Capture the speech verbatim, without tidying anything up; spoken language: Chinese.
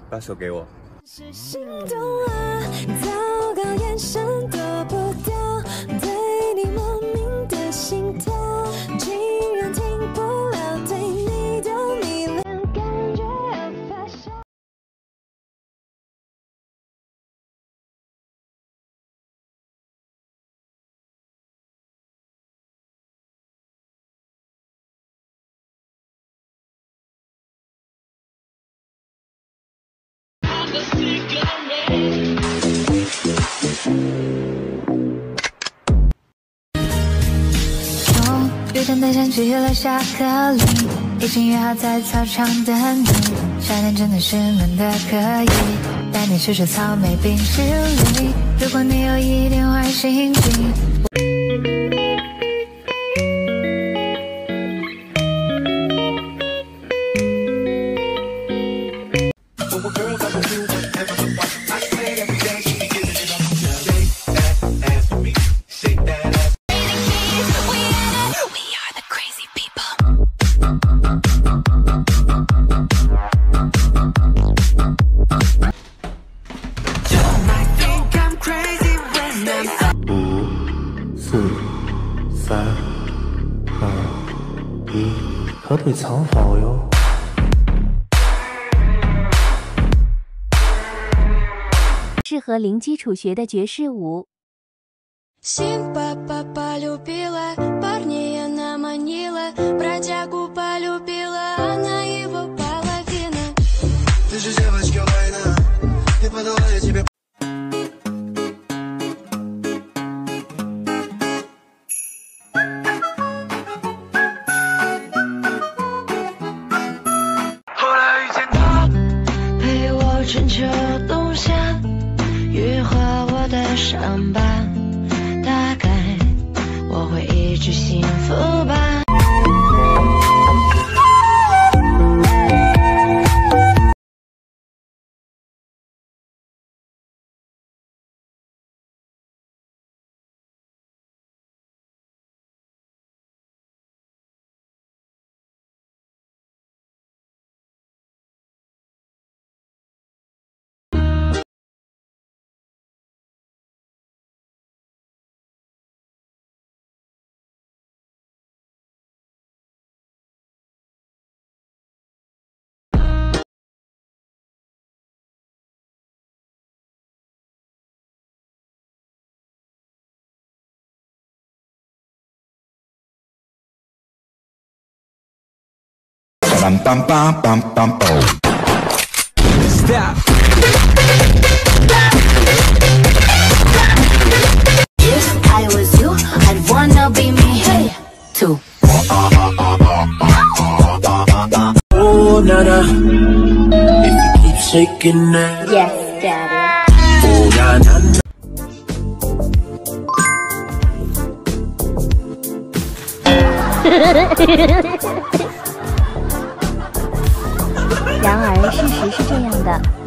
把手给我。 是心动啊，糟糕，眼神躲不掉，对你莫名的心跳，竟然停不了，对你的迷恋感觉要发烧。 终于真的想起了下课铃，已经约好在操场等你。夏天真的是闷的可以，带你吃吃草莓冰淇淋。如果你有一点坏心情。 四、三、二、一，合体藏好哟。 适合零基础学的爵士舞。 Симпа полюбила, парня она манила, бродягу полюбила, она его половина. Ты же девочка война, и подала я тебе. Bam bam bam bam bam boom. Stop. If I was you, I'd wanna be me. Hey, too. Oh, nana. If you keep shaking that. Yes, Daddy. Oh, nana. 然而，事实是这样的。